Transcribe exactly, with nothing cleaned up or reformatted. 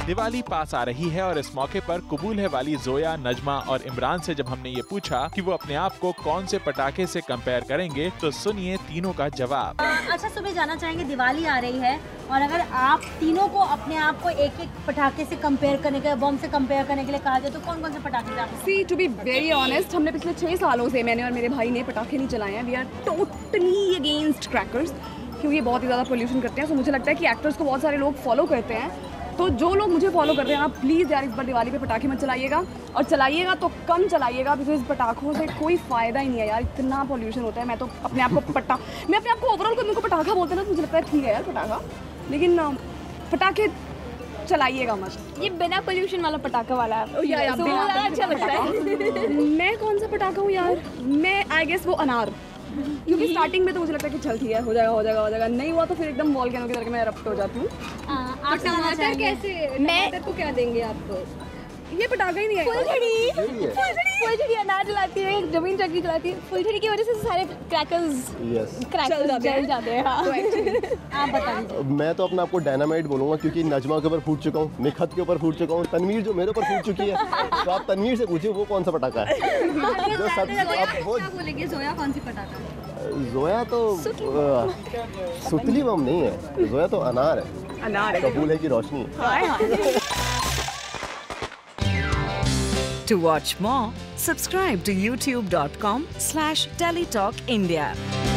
दिवाली पास आ रही है और इस मौके पर कबूल है वाली जोया, नजमा और इमरान से जब हमने ये पूछा कि वो अपने आप को कौन से पटाखे से कंपेयर करेंगे, तो सुनिए तीनों का जवाब। अच्छा, सुबह जाना चाहेंगे, दिवाली आ रही है और अगर आप तीनों को अपने आप को एक एक पटाखे से कंपेयर करने के, बम से कंपेयर करने के लिए कहा जाए तो कौन कौन से पटाखे से आप? सी टू बी वेरी ऑनेस्ट, हमने पिछले छः सालों से, मैंने और मेरे भाई ने पटाखे नहीं चलाए हैं। We are totally against crackers, क्योंकि ये बहुत ही ज़्यादा पोल्यूशन करते हैं। सो मुझे लगता है कि एक्टर्स को बहुत सारे लोग फॉलो करते हैं, तो जो लोग मुझे फॉलो करते हैं, आप प्लीज़ यार इस बार दिवाली पे पटाखे मत चलाइएगा, और चलाइएगा तो कम चलाइएगा, बिकॉज पटाखों से कोई फ़ायदा ही नहीं है यार, इतना पोल्यूशन होता है। मैं तो अपने आप को पटा मैं अपने आप को ओवरऑल मेरे को पटाखा बोलते हैं ना, तो मुझे लगता है ठीक है यार पटाखा, लेकिन पटाखे चलाइएगा मत। ये बिना पोल्यूशन वाला पटाखा वाला है, या, या, so वो ज़्यादा अच्छा लगता है। मैं कौन सा पटाखा हूँ यार, मैं आई गेस वो अनार, क्योंकि स्टार्टिंग में तो मुझे लगता है कि चल ठीक है, हो जाएगा हो जाएगा हो जाएगा, नहीं हुआ तो फिर एकदम वॉल्केनो की तरह मैं रफ्ट हो जाती हूँ। आप टमाटर कैसे, मैं को क्या देंगे आपको? ये पटाखा ही नहीं है। फुलझड़ी फुलझड़ी अनार जलाती है, जमीन चक्की जलाती है, फुलझड़ी की वजह से सारे क्रैकर्स क्रैकर्स जल जाते हैं। आप बताइए। मैं तो अपना आपको डायनामाइट बोलूँगा, क्योंकि नजमा के ऊपर फूट चुका हूँ, निखत के ऊपर फूट चुका हूँ, तनवीर जो मेरे ऊपर फूट चुकी है, तो आप तनवीर से पूछिए वो कौन सा पटाखा है जो सब आप वो बोलेंगे जोया कौन सी पटाखा? जोया तो सुतली बम नहीं है, जोया तो अनार है, अनार कबूल है की रोशनी है। To watch more, subscribe to youtube dot com slash teletalk India.